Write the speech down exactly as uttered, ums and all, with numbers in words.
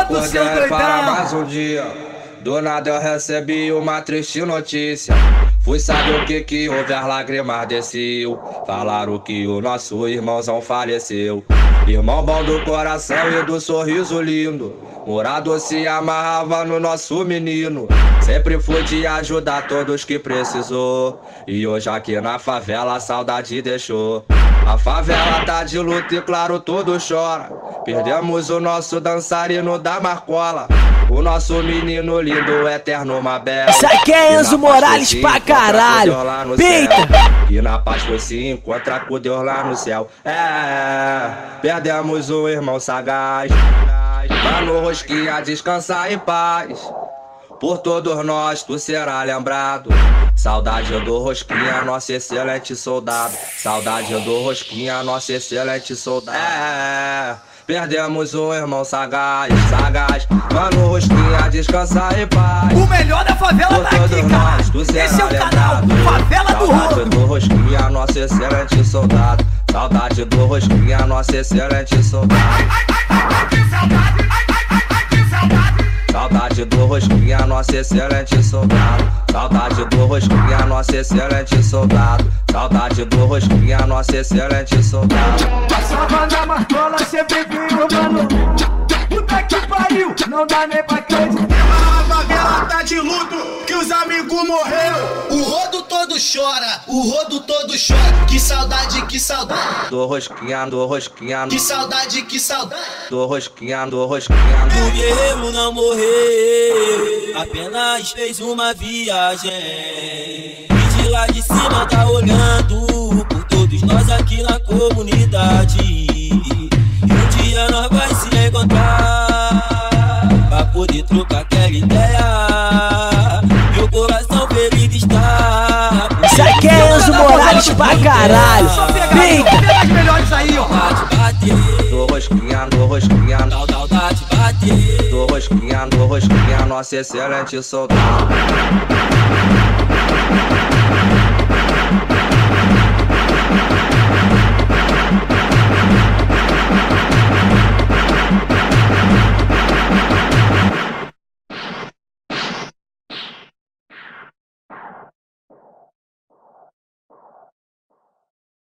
Acordei para mais um dia. Do nada eu recebi uma triste notícia. Fui saber o que que houve, as lágrimas desceu. Falaram que o nosso irmãozão faleceu. Irmão bom do coração e do sorriso lindo. Morador se amarrava no nosso menino. Sempre foi de ajudar todos que precisou. E hoje aqui na favela a saudade deixou. A favela tá de luto e claro tudo chora. Perdemos o nosso dançarino da Marcola. O nosso menino lindo, eterno Mabel. Isso aqui é Enzo Morales pra caralho. Peita! E na paz foi se encontrar com Deus lá no céu. É, perdemos o irmão sagaz. Mano Rosquinha, descansar em paz. Por todos nós tu será lembrado. Saudade do Rosquinha, nosso excelente soldado. Saudade do Rosquinha, nosso excelente soldado. É, perdemos um irmão sagaz, sagaz. Mano Rosquinha, descansar em paz. O melhor da favela tá aqui, cara. Esse é o canal Favela do Rodo. Saudade do Rosquinha, nosso excelente soldado. Saudade do Rosquinha, nosso excelente soldado. Saudade do Rosquinha, nosso excelente soldado. Saudade do Rosquinha, nosso excelente soldado. Saudade do Rosquinha, nosso excelente soldado. Essa banda Marcola sempre viu, mano. Puta que pariu, não dá nem pra acreditar. A favela tá de luto, que os amigos morreram. O rodo todo chora, o rodo todo chora. Que saudade, que saudade. Do Rosquinha, do Rosquinha. Que saudade, que saudade. Do Rosquinha, do Rosquinha. O guerreiro não morreu, apenas fez uma viagem. E de lá de cima tá olhando por todos nós aqui na comunidade. E um dia nós vai se encontrar pra poder trocar aquela ideia. Meu coração feliz está. Isso aqui é Enzo Morales pra caralho. Peita! Pega as melhores aí, ó. Do Rosquinha, do Rosquinha. Saudade bate. Do Rosquinha, do Rosquinha, nosso excelente soldado.